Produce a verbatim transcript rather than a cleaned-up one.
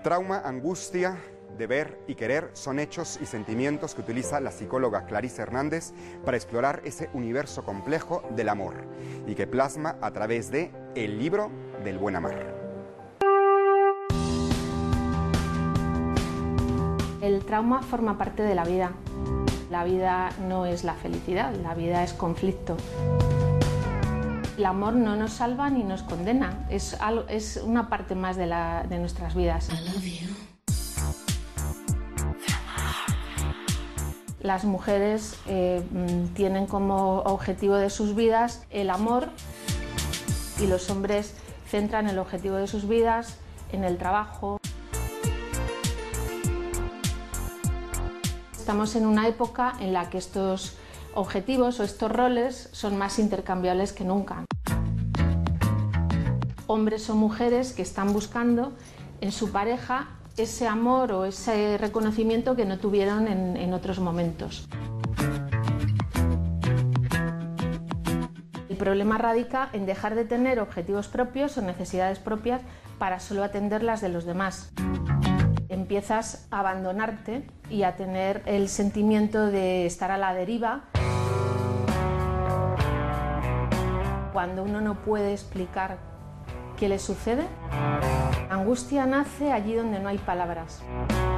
Trauma, angustia, deber y querer son hechos y sentimientos que utiliza la psicóloga Clarice Hernández para explorar ese universo complejo del amor y que plasma a través de El libro del buen amar. El trauma forma parte de la vida. La vida no es la felicidad, la vida es conflicto. El amor no nos salva ni nos condena, es, algo, es una parte más de, la, de nuestras vidas. Las mujeres eh, tienen como objetivo de sus vidas el amor y los hombres centran el objetivo de sus vidas en el trabajo. Estamos en una época en la que estos objetivos o estos roles son más intercambiables que nunca. Hombres o mujeres que están buscando en su pareja ese amor o ese reconocimiento que no tuvieron en, en otros momentos. El problema radica en dejar de tener objetivos propios o necesidades propias para solo atender las de los demás. Empiezas a abandonarte y a tener el sentimiento de estar a la deriva. Cuando uno no puede explicar qué le sucede, la angustia nace allí donde no hay palabras.